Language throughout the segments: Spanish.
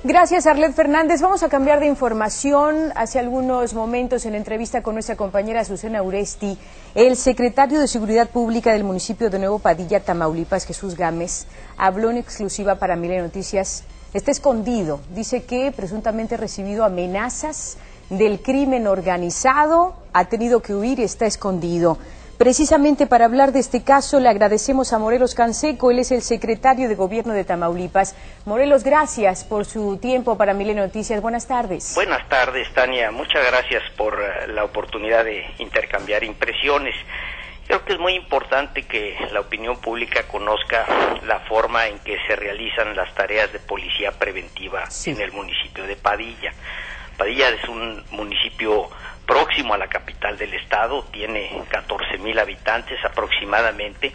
Gracias, Arlet Fernández. Vamos a cambiar de información. Hace algunos momentos, en entrevista con nuestra compañera Susana Uresti, el secretario de Seguridad Pública del municipio de Nuevo Padilla, Tamaulipas, Jesús Gámez, habló en exclusiva para Milenio Noticias. Está escondido. Dice que presuntamente ha recibido amenazas del crimen organizado, ha tenido que huir y está escondido. Precisamente para hablar de este caso le agradecemos a Morelos Canseco, él es el secretario de Gobierno de Tamaulipas. Morelos, gracias por su tiempo para Milenio Noticias. Buenas tardes. Buenas tardes, Tania. Muchas gracias por la oportunidad de intercambiar impresiones. Creo que es muy importante que la opinión pública conozca la forma en que se realizan las tareas de policía preventiva en el municipio de Padilla. Padilla es un municipio próximo a la capital del estado, tiene 14,000 habitantes aproximadamente,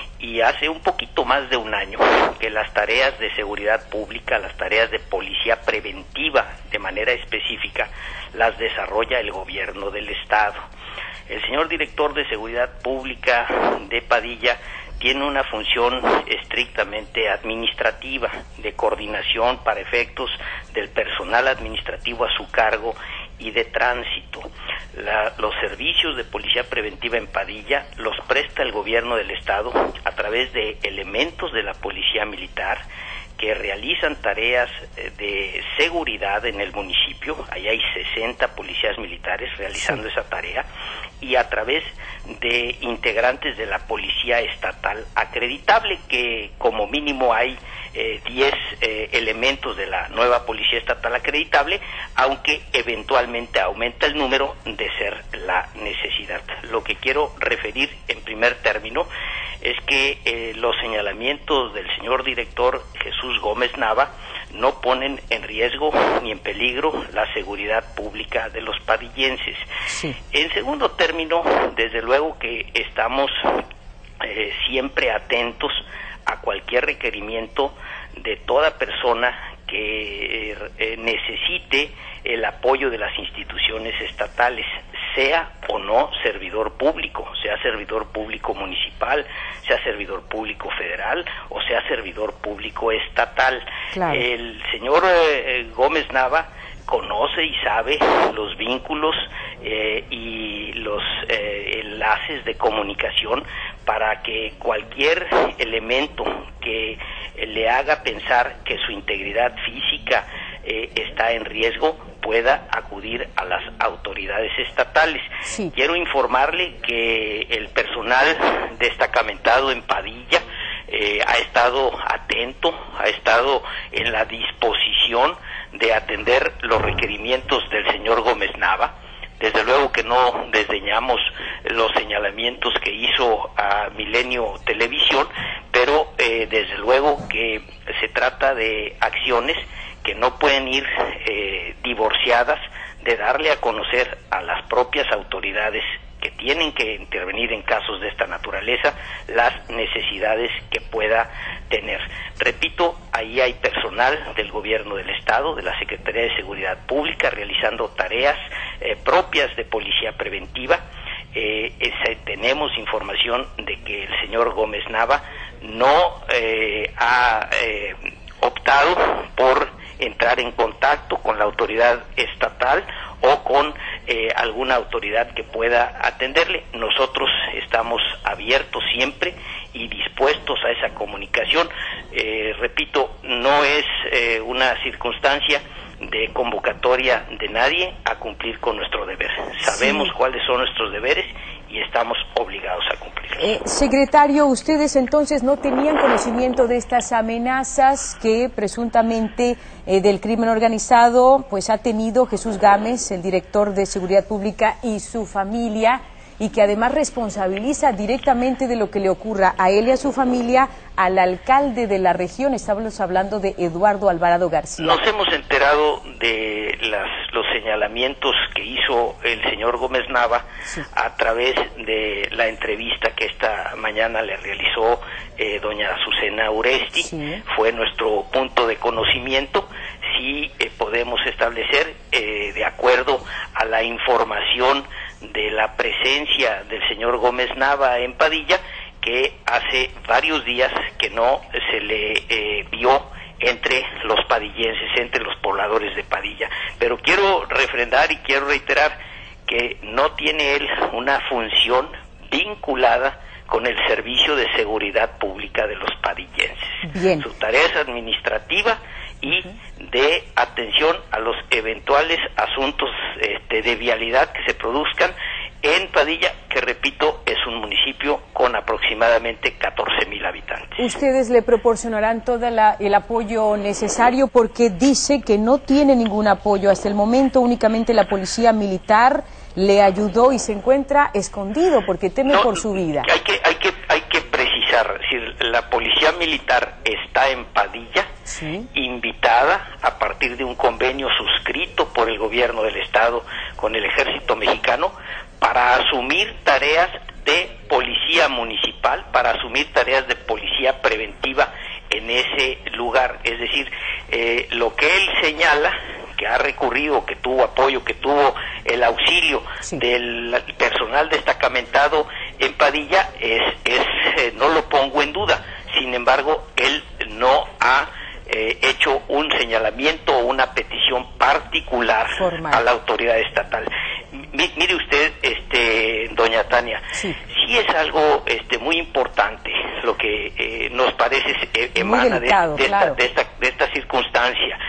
y hace un poquito más de un año que las tareas de seguridad pública, las tareas de policía preventiva de manera específica, las desarrolla el gobierno del estado. El señor director de Seguridad Pública de Padilla tiene una función estrictamente administrativa, de coordinación para efectos del personal administrativo a su cargo y de tránsito. Los servicios de policía preventiva en Padilla los presta el gobierno del estado a través de elementos de la policía militar que realizan tareas de seguridad en el municipio. Ahí hay 60 policías militares realizando esa tarea, y a través de integrantes de la policía estatal acreditable, que como mínimo hay 10 elementos de la nueva policía estatal acreditable, aunque eventualmente aumenta el número de ser la necesidad. Lo que quiero referir en primer término es que los señalamientos del señor director Jesús Gómez Nava no ponen en riesgo ni en peligro la seguridad pública de los padillenses. En segundo término, desde luego que estamos siempre atentos a cualquier requerimiento de toda persona que necesite el apoyo de las instituciones estatales, sea o no servidor público, sea servidor público municipal, sea servidor público federal o sea servidor público estatal. Claro. El señor Gómez Nava conoce y sabe los vínculos y los enlaces de comunicación para que cualquier elemento que le haga pensar que su integridad física está en riesgo pueda acudir a las autoridades estatales. Quiero informarle que el personal destacamentado en Padilla ha estado atento, ha estado en la disposición de atender los requerimientos del señor Gómez Nava. Desde luego que no desdeñamos los señalamientos que hizo a Milenio Televisión, pero desde luego que se trata de acciones que no pueden ir divorciadas de darle a conocer a las propias autoridades que tienen que intervenir en casos de esta naturaleza las necesidades que pueda tener. Repito, ahí hay personal del gobierno del estado, de la Secretaría de Seguridad Pública, realizando tareas propias de policía preventiva. Tenemos información de que el señor Gómez Nava no ha optado por entrar en contacto con la autoridad estatal o con alguna autoridad que pueda atenderle. Nosotros estamos abiertos siempre y dispuestos a esa comunicación. Repito, no es una circunstancia de convocatoria de nadie a cumplir con nuestro deber. Sabemos cuáles son nuestros deberes y estamos obligados a cumplirlos. Secretario, ustedes entonces no tenían conocimiento de estas amenazas que presuntamente del crimen organizado pues ha tenido Jesús Gámez, el director de Seguridad Pública, y su familia, y que además responsabiliza directamente de lo que le ocurra a él y a su familia al alcalde de la región. Estamos hablando de Eduardo Alvarado García. Nos hemos enterado de los señalamientos que hizo el señor Gómez Nava a través de la entrevista que esta mañana le realizó doña Susana Uresti. Fue nuestro punto de conocimiento. Sí podemos establecer, de acuerdo a la información de la presencia del señor Gómez Nava en Padilla, que hace varios días que no se le vio entre los padillenses, entre los pobladores de Padilla. Pero quiero refrendar y quiero reiterar que no tiene él una función vinculada con el servicio de seguridad pública de los padillenses. Bien. Su tarea es administrativa y de atención a los eventuales asuntos de vialidad que se produzcan en Padilla, que repito, es un municipio con aproximadamente 14,000 habitantes. Ustedes le proporcionarán todo el apoyo necesario, porque dice que no tiene ningún apoyo hasta el momento, únicamente la policía militar le ayudó y se encuentra escondido porque teme por su vida. Hay que precisar, es decir, la policía militar está en Padilla, ¿sí?, invitada a partir de un convenio suscrito por el gobierno del estado con el ejército mexicano para asumir tareas de policía municipal, para asumir tareas de policía preventiva en ese lugar. Es decir, lo que él señala, que ha recurrido, que tuvo apoyo, que tuvo el auxilio del personal destacamentado en Padilla, no lo pongo en duda. Sin embargo, él no ha hecho un señalamiento o una petición particular formal a la autoridad estatal. Mire usted, doña Tania, sí es algo muy importante lo que nos parece emana delicado, de esta circunstancia.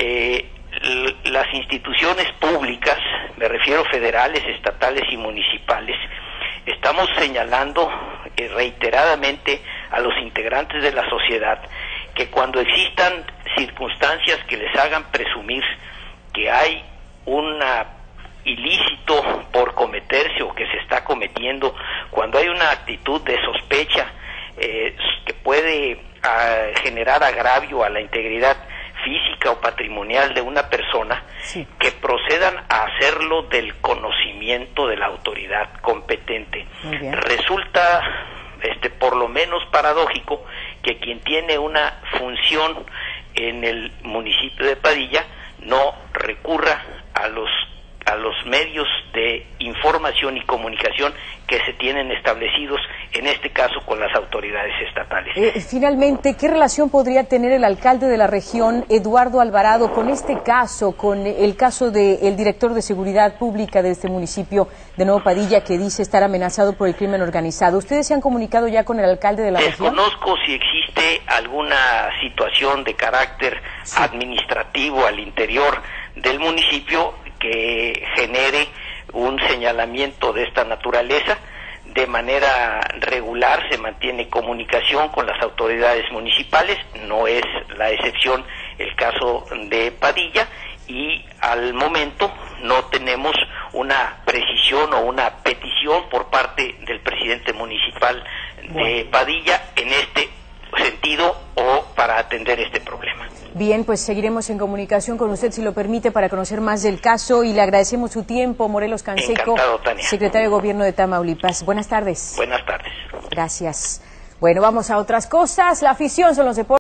Las instituciones públicas, me refiero federales, estatales y municipales, estamos señalando reiteradamente a los integrantes de la sociedad que cuando existan circunstancias que les hagan presumir que hay un ilícito por cometerse o que se está cometiendo, cuando hay una actitud de sospecha que puede generar agravio a la integridad física o patrimonial de una persona, que procedan a hacerlo del conocimiento de la autoridad competente. Resulta por lo menos paradójico que quien tiene una función en el municipio de Padilla no recurra a los medios de información y comunicación que se tienen establecidos, en este caso con las autoridades estatales. Finalmente, ¿qué relación podría tener el alcalde de la región, Eduardo Alvarado, con este caso, con el caso del director de seguridad pública de este municipio de Nuevo Padilla, que dice estar amenazado por el crimen organizado? ¿Ustedes se han comunicado ya con el alcalde de la región? Desconozco si existe alguna situación de carácter administrativo al interior del municipio que genere un señalamiento de esta naturaleza. De manera regular se mantiene comunicación con las autoridades municipales, no es la excepción el caso de Padilla, y al momento no tenemos una precisión o una petición por parte del presidente municipal de Padilla en este sentido o para atender este problema. Bien, pues seguiremos en comunicación con usted, si lo permite, para conocer más del caso, y le agradecemos su tiempo. Morelos Canseco, secretario de Gobierno de Tamaulipas. Buenas tardes. Buenas tardes. Gracias. Bueno, vamos a otras cosas. La afición son los deportes.